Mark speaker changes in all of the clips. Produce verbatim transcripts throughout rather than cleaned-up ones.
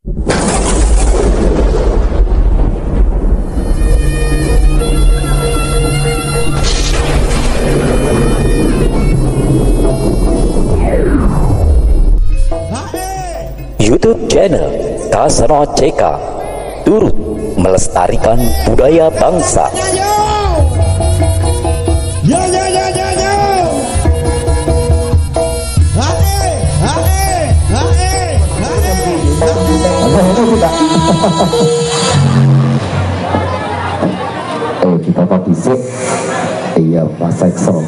Speaker 1: YouTube channel Kasano C K turut melestarikan budaya bangsa.
Speaker 2: Yo yo yo yo yo. Hae, hae, hae, hae.
Speaker 3: Eh kita pakai sih. Iya Mas Ekso.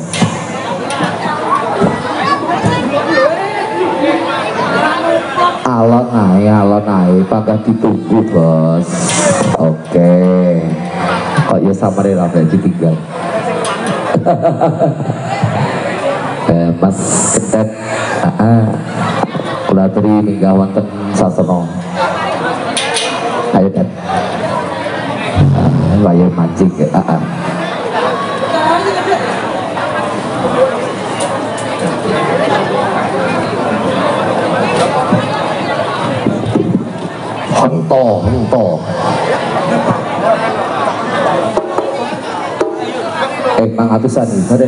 Speaker 3: Alon naik, alon naik, pangkat ditunggu bos. Oke, kok ya sama deh Rafael ditinggal. eh, Mas Ketet, ah, kulaturi minggah wonten sasono. Ayo Tet, ah, layar mancing ya. Ah, ah. Hento, hento. Eh, mang atusan nih, ada.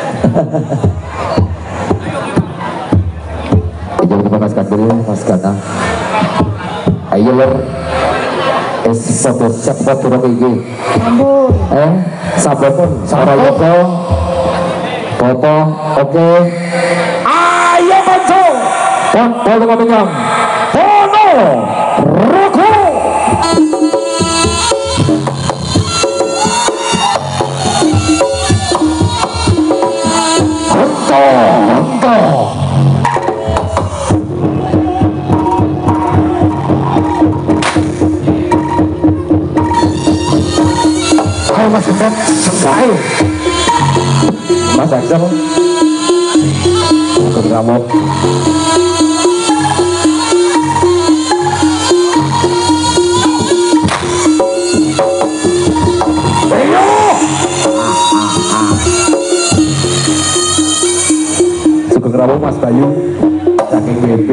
Speaker 3: Jangan lupa mas dulu, mas kata. Ayo lor. Eh, foto siap foto turun ini. Eh, sabar pun, sabar foto. Foto, oke. Ayo maju. Foto dengan penyang. Foto. Roku. Hanto, hanto. Ayo Mas Hendra, selesai. Mas Hendra, ikut kamu. Sugeng Rawuh Mas Bayu saking B B.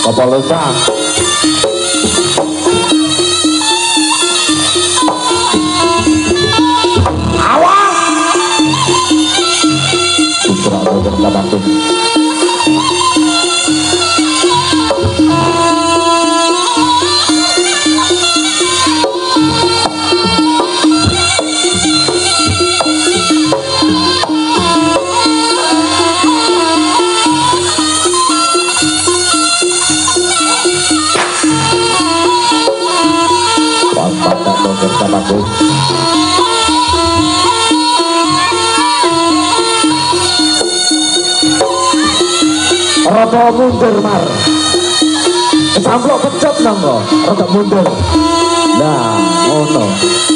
Speaker 3: Apa lusa? Awas! Putra Raden Kamantung. Rada mundur mar, samplok pecut nanggo, rada mundur. Nah, ngono.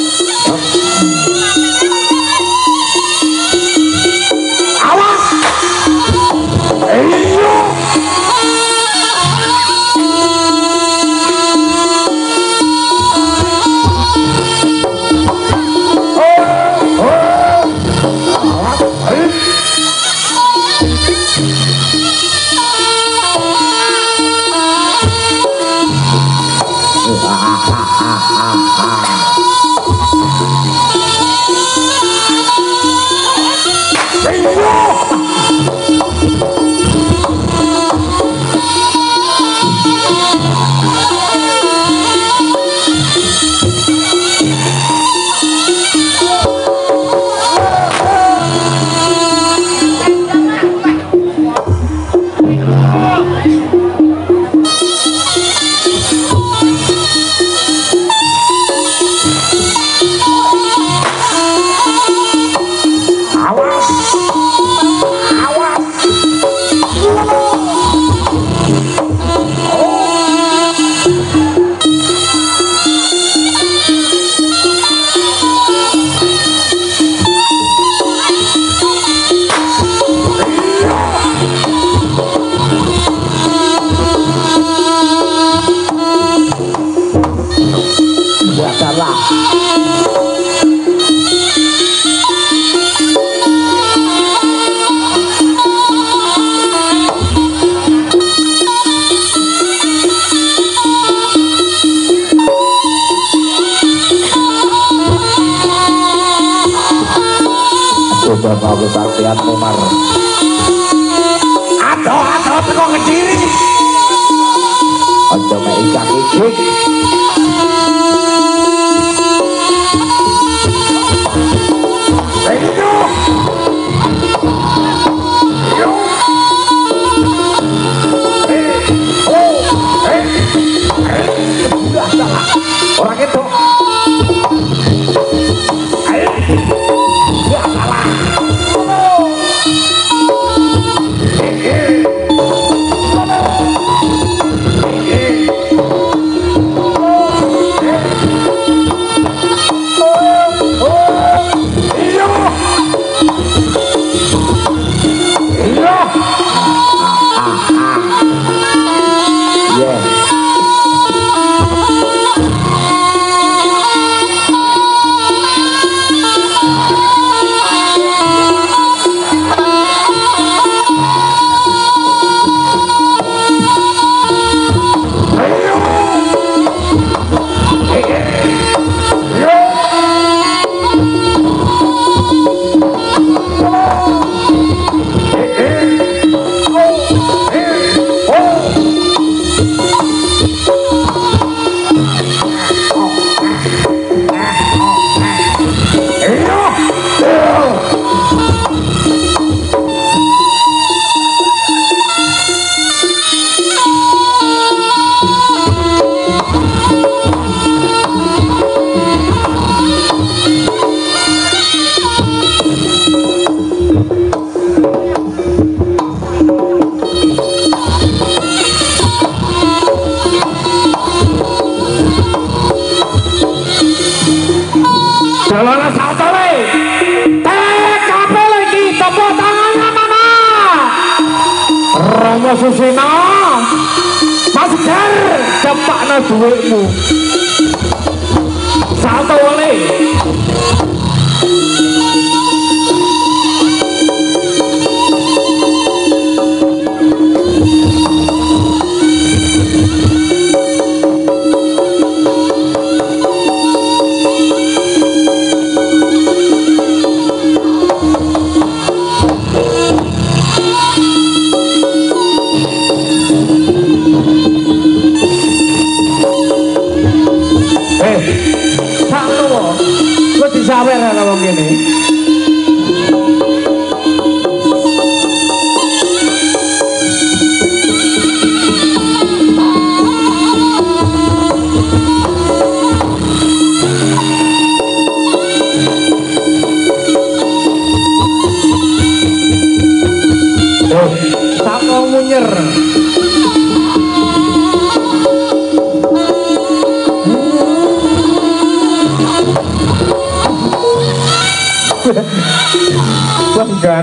Speaker 3: Awas! Iyo! Coba kau kesaktian Umar. Aduh, aduh, teko ngediri. Aja mek ikak-ikik. Ayo. Yo. Eh, oh, eh. Udah salah. Orang itu. Ayo. Ya salah. Jalana satole T K P lagi tepuk tangannya mana Romo Susino Mas Jar cepakna duitmu satu oleh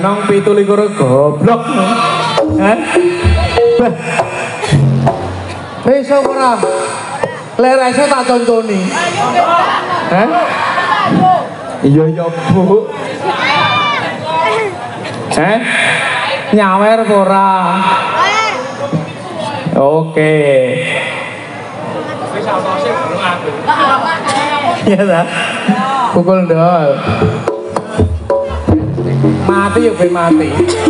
Speaker 4: nong pitu likur goblok. Hah? Bah. Bisa ora? Lerese tak contoni. Hah? Iya ya Bu. Eh? Nyawer ora? Oke. Iya dah. Pukul dol. Mati yuk ben mati.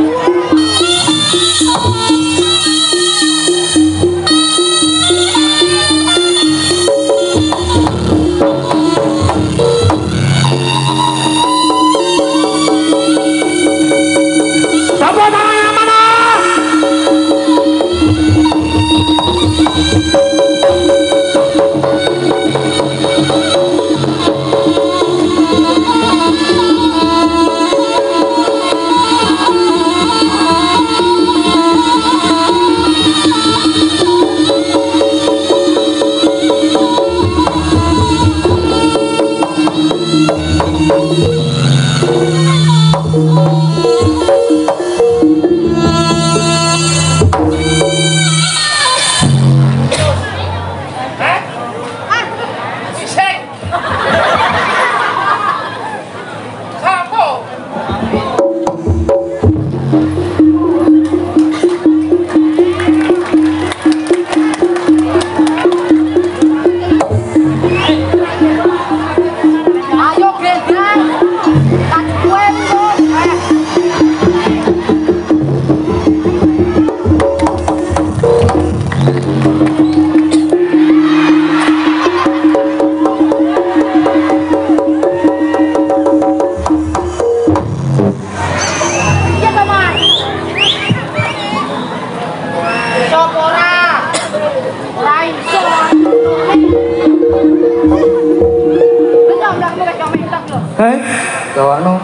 Speaker 4: Hei, gawano.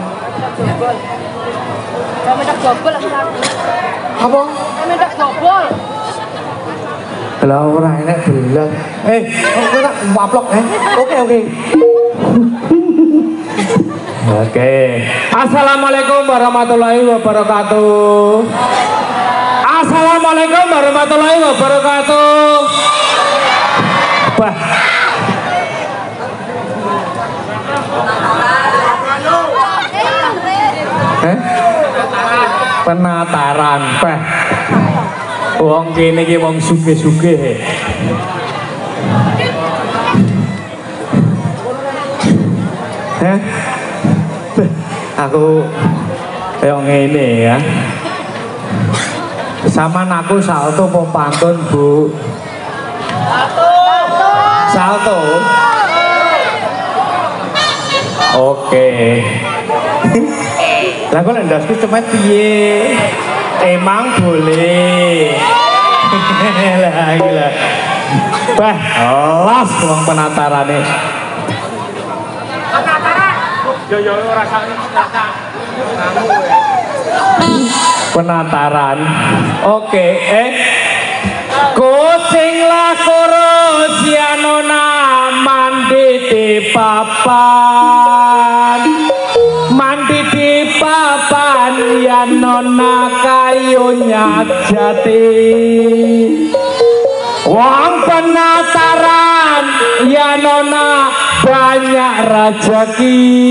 Speaker 5: Saya minta jobol aku.
Speaker 4: Apa?
Speaker 5: Saya minta jobol.
Speaker 4: Lah ora enek belas. Eh, kowe tak waplok eh. Oke, oke. Oke. Assalamualaikum warahmatullahi wabarakatuh. Assalamualaikum warahmatullahi wabarakatuh. Bah. Eh? Penataran, Pak. Wong kene iki wong sugih-sugih. Heh. Aku yang ngene ya. Sama aku salto apa pantun, Bu? Salto. Salto. Oke. Lah kok ndasku cepet piye? Emang boleh. Lah gila. Bah, las wong penatarane. Penataran. Yo yo ora sakne rasa. Penataran. Oke, eh. Kucing lah kurus yanona mandi di papan. Mandi di papan ya nona kayunya jati. Wong penataran ya nona banyak rezeki.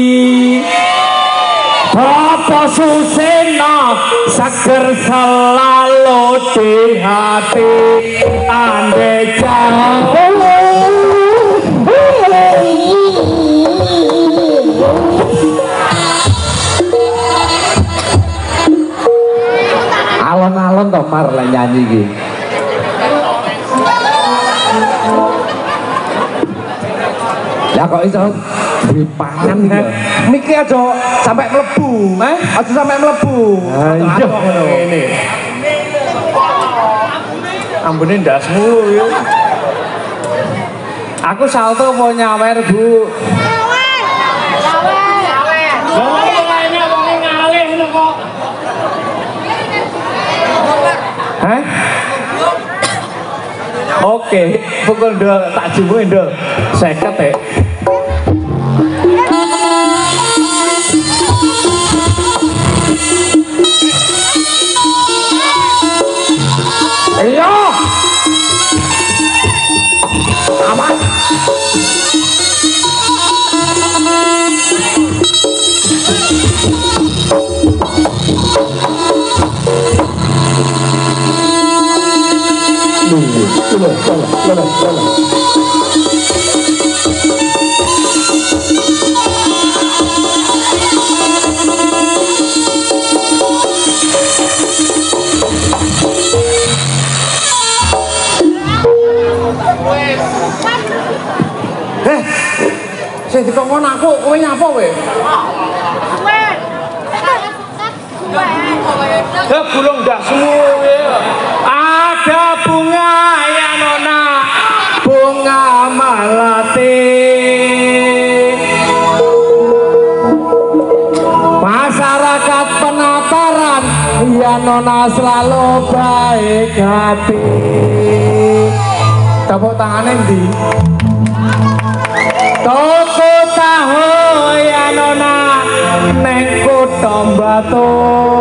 Speaker 4: Bapak Suseno seger selalu di hati ande jauh. Alon-alon toh Mar lah nyanyi iki. Lah kok iso dipangan iki ya? Miki aja sampai mlebu, eh? Aja sampai mlebu. Ha iya ngono. Ngene. Ambune ndasmu yo. Aku salto apa nyawer, Bu? Nyawer. Nyawer. Nyawer. Lah kok lainnya wong ngalih lho kok. Hah? Oke, pukul dol tak jumbuhin dol. Seket ya. Eh, sing dikongkon aku, kowe nyapa kowe? Ya gulung dak semua. Ada bunga ya nona, bunga melati. Masyarakat penataran ya nona selalu baik hati. Tepuk tangannya ndi? Toko tahu ya nona neng kutha Batu.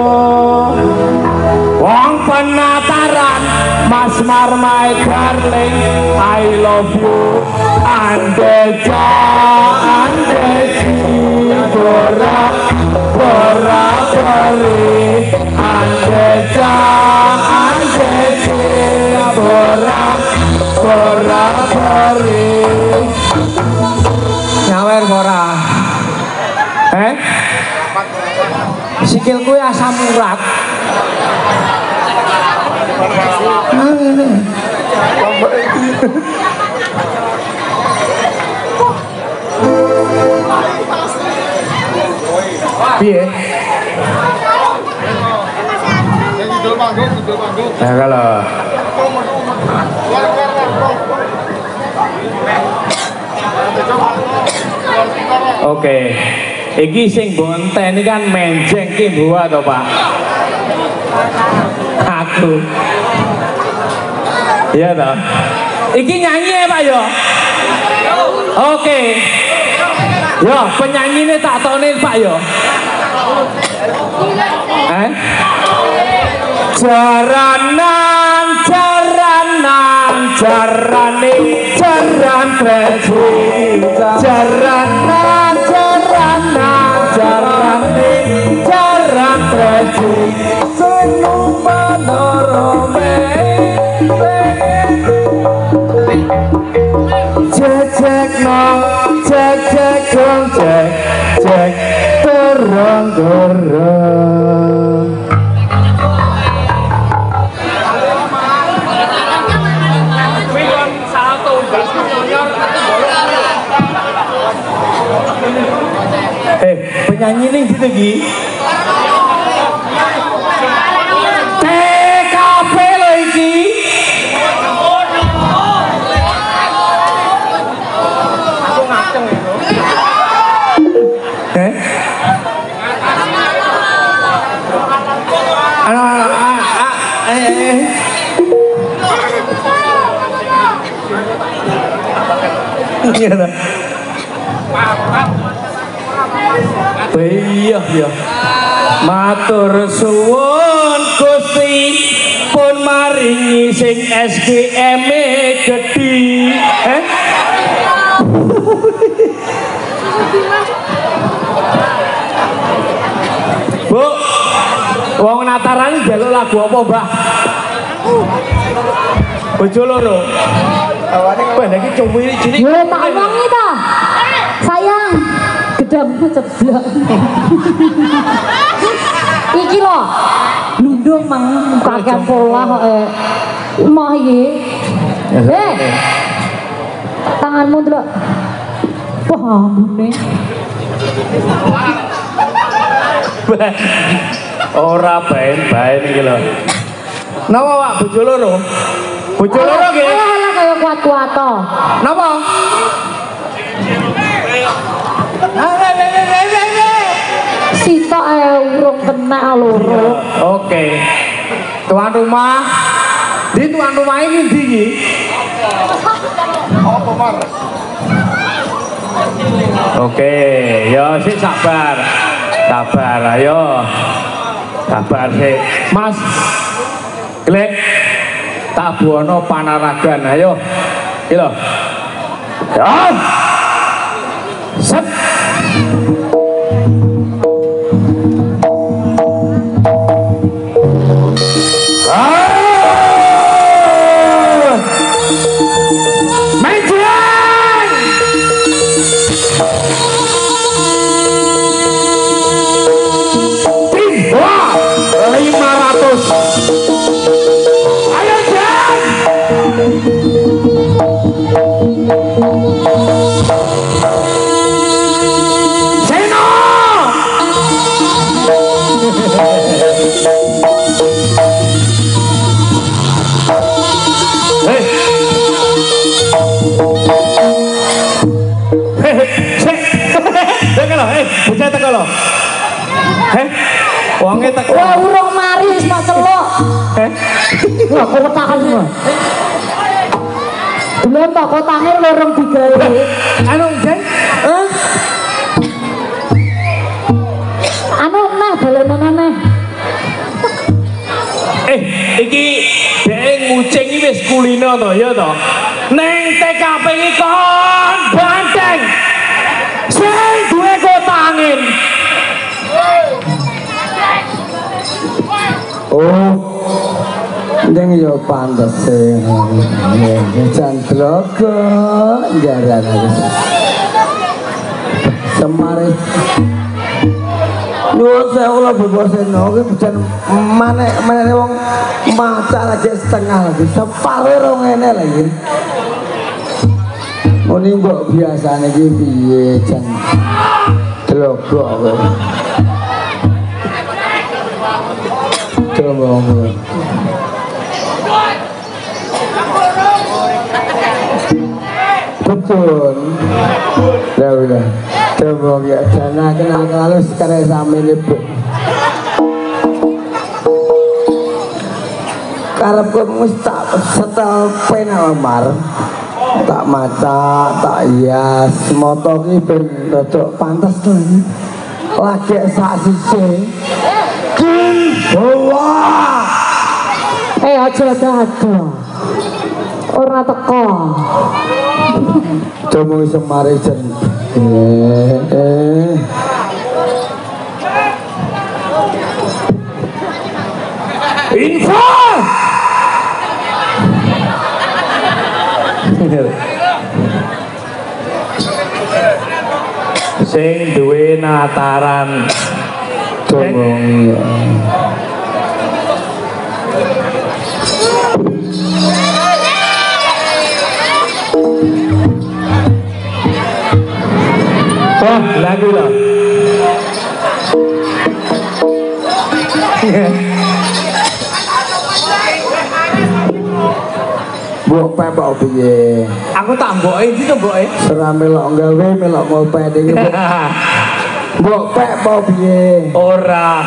Speaker 4: Wong penataran Mas Mar my darling I love you Andeja Andeji Bora Bora Bori Andeja Andeji Bora Bora Bori nyawer Bora eh sikilku asam urat piye? Ya kalau oke, iki sing bonten ini kan menjeng ki buah to Pak. Aku. Iya toh. Iki nyanyi ya Pak yo. Oke. Yo penyanyine tak tone Pak yo. Eh? Jaranan jaranan jarane jaran treji jaranan jaranan jarane jaran treji senu panorome cek no cek cek dong cek cek terang terang eh penyanyi nih gitu Gi T K P lo iki aku ngaceng itu eh ano ano ah ah eh eh iya lah iya iya matur suwun Gusti pun maringi sing S G M e gedhi eh Bu wong nataran njaluk lagu apa Mbah bojo loro awane kowe iki cumi cilik
Speaker 6: yo tak omongi ta sayang gedangmu ceblok iki lho lundung mang kakean pola kok eh mau iki eh tanganmu delok wah ambune
Speaker 4: ora baen-baen iki lho napa Pak bojo loro bojo loro nggih
Speaker 6: alah kaya kuat-kuat to
Speaker 4: napa
Speaker 6: sitok ae urung kena loro
Speaker 4: oke tuan rumah di tuan rumah ini ndi iki apa Mar oke ya sik sabar sabar ayo sabar sik Mas Glek tak buono panaragan ayo iki lho Ya. Set.
Speaker 7: Bocah teko lho. Heh. Wonge teko.
Speaker 6: Wah, urung mari wis mau celuk.
Speaker 7: Heh.
Speaker 6: Wah, kok kotakan semua. Belum tak kotane lorong digawe.
Speaker 7: Anu, Jeng?
Speaker 6: Hah? Anu nah balenan aneh.
Speaker 7: Eh, iki dhek ngucing iki wis kulino to, ya to. Ning T K P iki kon banteng. Sing duwe kota angin.
Speaker 8: Oh, Jeng yo pantes sih. Jan blogo jaran harus. Semare. Nuwun sewu lho bebaseno iki jan manek meneh wong maca lagi setengah lagi separe ro ngene lagi. Muni mbok biasane iki piye jan blogo kowe. Coba ngomong. Betul. Ya udah. Coba ya dana kenal kalau sekarang sama ini bu. Karena gue mesti setel pena lemar, tak maca, tak hias, motor ini bentuk pantas tuh. Lagi saat sisi. Wah,
Speaker 6: Eh aja ada. Ora teko.
Speaker 8: coba semari jen. Eh, eh.
Speaker 7: Info. Sing duwe nataran.
Speaker 8: Coba ya.
Speaker 7: Wah, lagu lah.
Speaker 8: Mbok pe mbok piye?
Speaker 7: Aku tak mboke iki to mboke.
Speaker 8: Serah melok gawe melok ngope iki. Mbok pe apa piye?
Speaker 7: Ora.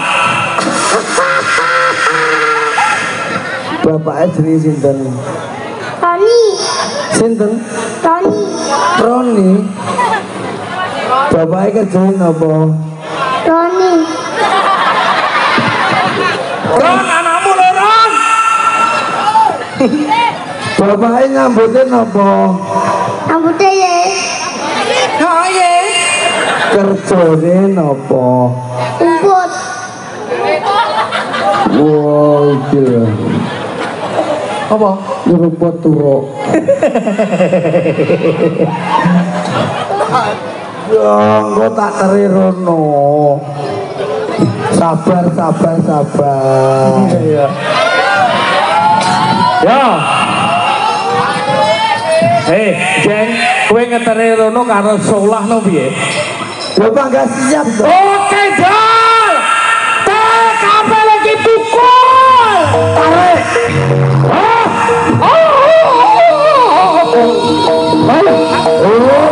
Speaker 8: Bapake jenenge sinten?
Speaker 9: Roni,
Speaker 8: Sinten?
Speaker 9: Roni,
Speaker 8: Roni. Bapake kerjane apa?
Speaker 9: Roni,
Speaker 7: Ron anakmu lho Ron.
Speaker 8: Bapake nyambutin apa?
Speaker 9: rambutnya ya,
Speaker 7: Oh ye.
Speaker 8: Kerjane apa?
Speaker 9: rumput,
Speaker 8: Wow, iki lho.
Speaker 7: Apa?
Speaker 8: Rumput turuk. Ya, engko tak terirono. Sabar, sabar, sabar.
Speaker 7: Iya. Ya. Hei, Jeng, kowe ngeteri rono karo solah no piye?
Speaker 8: Lho Pak siap to.
Speaker 7: Oke, Dal. T K P lagi pukul. Tarik. Oh. Oh. Oh.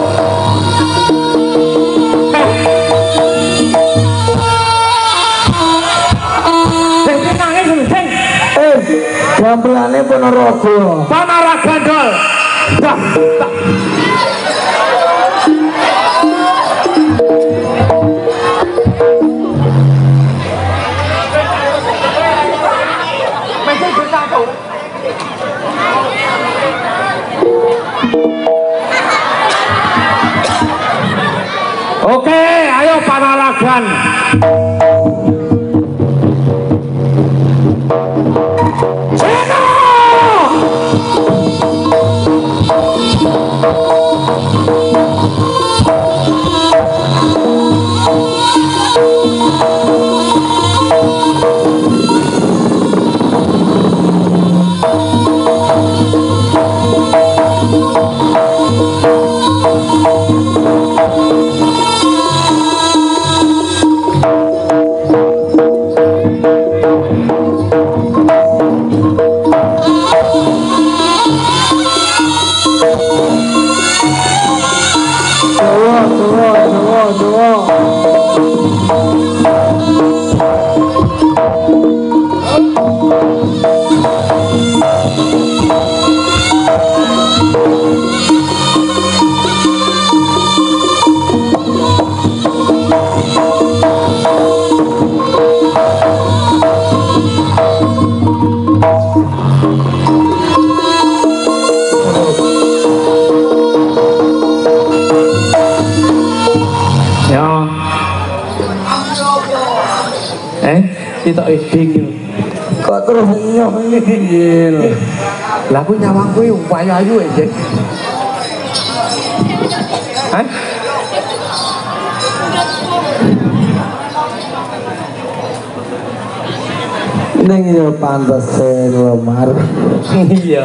Speaker 7: Jeng, nangis lho, Jeng.
Speaker 8: Eh, gampelane Ponorogo.
Speaker 7: Panaraga Dol. Dah, dah. Oke, ayo Panaragan.
Speaker 4: Kita eding
Speaker 8: kok terus nyoh ini
Speaker 4: lah aku nyawang kuwi upaya ayu ya Hah?
Speaker 8: neng yo pantas lemar
Speaker 4: iya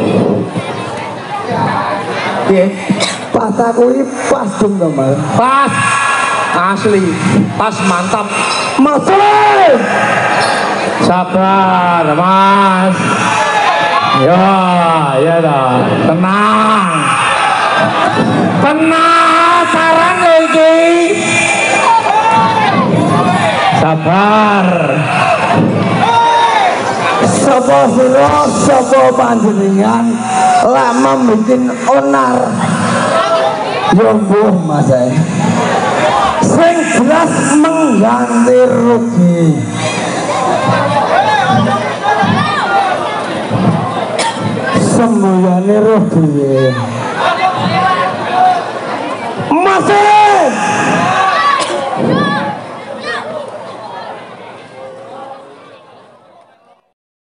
Speaker 4: piye
Speaker 8: patah kuwi pas dong lemar
Speaker 4: pas asli pas mantap
Speaker 8: masuk
Speaker 7: Sabar, Mas. Ya, ya dah. Tenang. Tenang, saran lagi. Sabar.
Speaker 8: sapa sira sapa panjenengan lama bikin onar yo mbuh Mas eh sing jelas mengganti rugi sembuyane rugi masih